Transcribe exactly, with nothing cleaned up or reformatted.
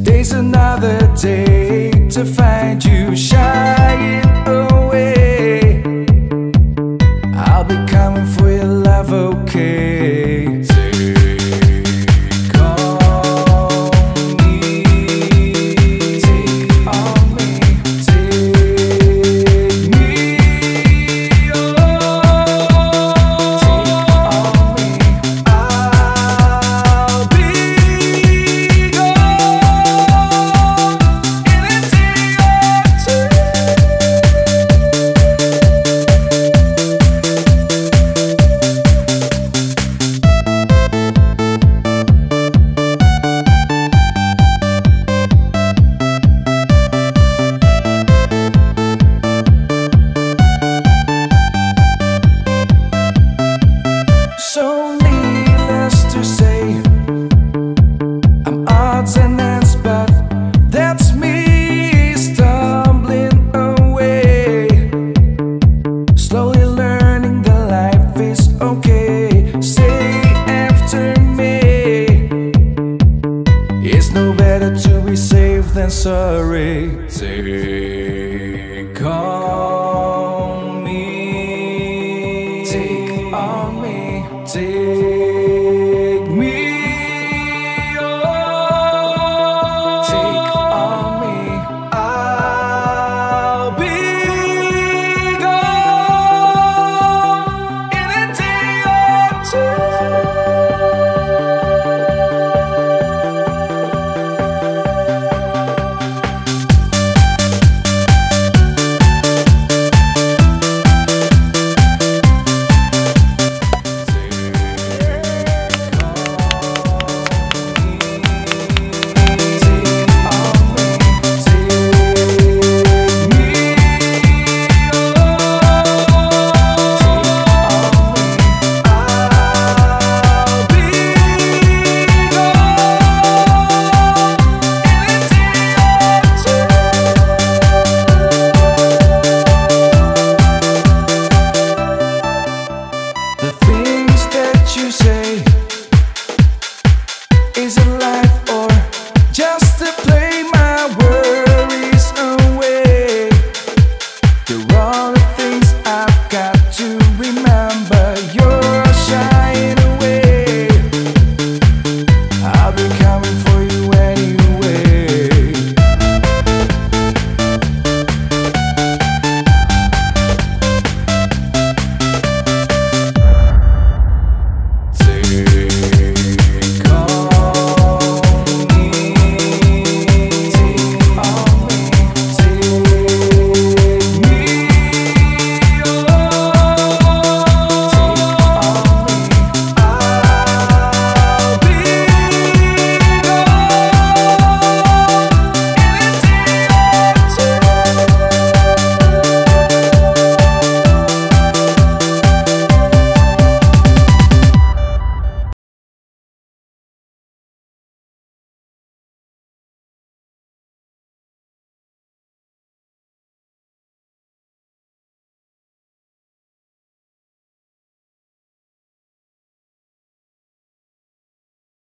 Today's another day to find you shying away. I'll be coming for your love, okay? Take on me, take on me, take me, oh, take on me. I'll be gone in a day or two. So needless to say, I'm odds and ends, but that's me stumbling away, slowly learning that life is okay. Say after me, it's no better to be safe than sorry. Take on me, take on me, take me, oh, take on me. I'll be gone in a day or two.